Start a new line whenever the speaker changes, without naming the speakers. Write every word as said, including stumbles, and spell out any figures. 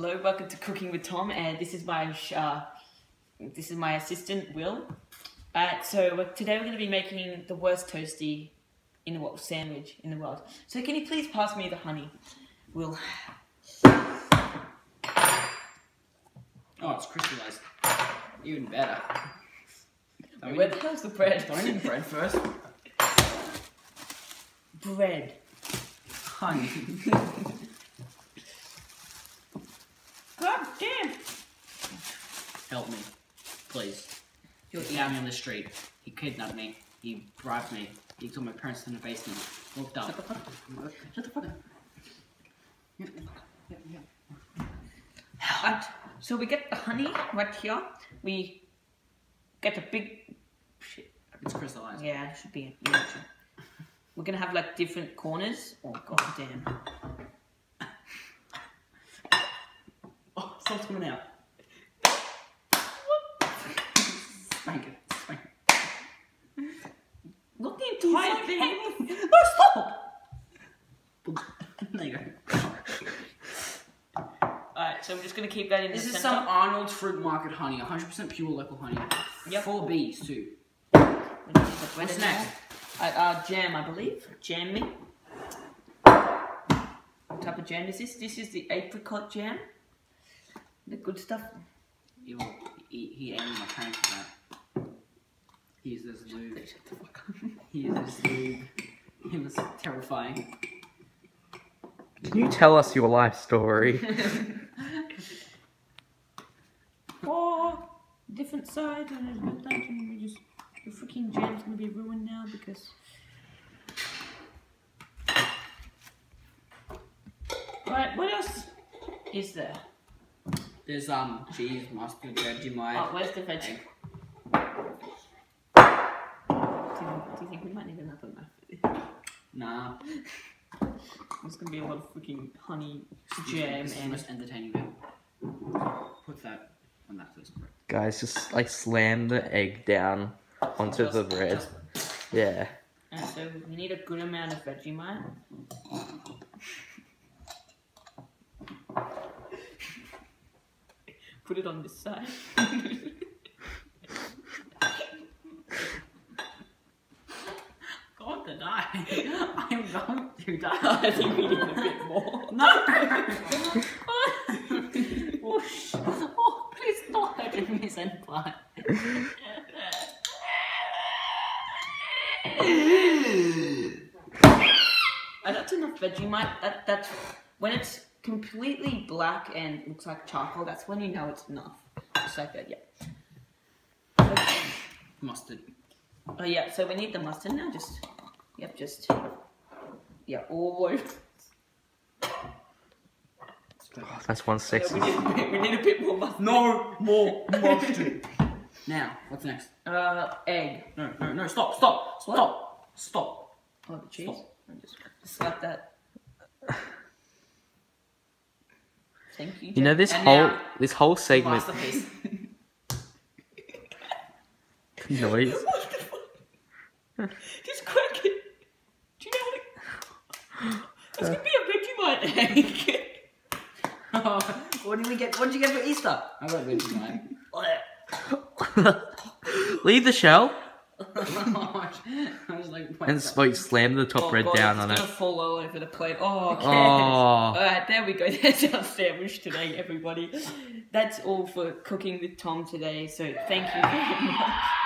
Hello, welcome to Cooking with Tom, and this is my uh, this is my assistant Will. Uh, so today we're going to be making the worst toasty in the world sandwich in the world. So can you please pass me the honey, Will?
Oh, it's crystallized. Even better.
Wait, where the hell's the bread?
Do I need bread first?
Bread.
Honey.
God damn!
Help me. Please. He found me on the street. He kidnapped me. He bribed me. He took my parents in the basement. Looked up. Shut the fuck up. Shut the fuck up. Yeah, yeah, yeah.
Right, so we get the honey right here. We get a big... Shit.
It's crystallized.
Yeah, it should be. Yeah, it should. We're gonna have like different corners. Oh god damn.
Oh, stuff's coming out. Spank it. Spank it.
Look the entire thing.
No, stop! There you go.
Alright, so we're just gonna keep that in
This
the
is
center.
some Arnold's Fruit Market honey. one hundred percent pure local honey.
Yep.
Four bees too.
What's
next?
Uh, uh, jam, I believe. Jam me. What type of jam is this? This is the apricot jam. The good stuff.
He, will, he, he aimed my parents for that. He's this lube.
Shut the fuck up.
He is this lube. He was terrifying.
Can you tell us your life story?
Oh, different side. And there's no that, and we just the freaking jam's gonna be ruined now because. Right, what else is there?
There's um cheese, mustard, Vegemite.
Oh, where's the veg? Do you, do you think we might need another knife?
Nah.
There's gonna be a lot of freaking honey
This
jam
is the
and.
most entertaining bit. Put that on that first bread.
Guys, just like slam the egg down onto the bread. Yeah.
And so we need a good amount of Vegemite. Put it on this side.
God to die. I'm going to die.
I think we need a bit more.
No!
Oh, sh oh, please don't hurt me, senpai. And that's enough Vegemite. That, that's when it's completely black and looks like charcoal, that's when you know it's enough. Just like that, yeah. Okay.
Mustard.
Oh yeah, so we need the mustard now, just, yep, just, yeah, all over.
Oh, that's one six.
Yeah, we, need a bit, we need a bit more mustard.
No more mustard. Now, what's next?
Uh, egg.
No, no, no, stop, stop, stop, stop.
Oh, the cheese?
Stop.
I'm just, just like that. Thank you,
You know this
And
whole
now-
this whole segment
Masterpiece.
noise.
What the fuck? Just crack it. Do you know how to... It's gonna be a Vegemite egg.
Oh, what did we get? What did you get for Easter? I got Vegemite.
Leave the shell
I was like, wait,
and sp- slam the top
Oh,
bread
God,
down
it's
on it.
gonna fall all over the plate. Oh, okay.
Oh.
Alright, there we go. That's our sandwich today, everybody. That's all for Cooking with Tom today, so thank you very much.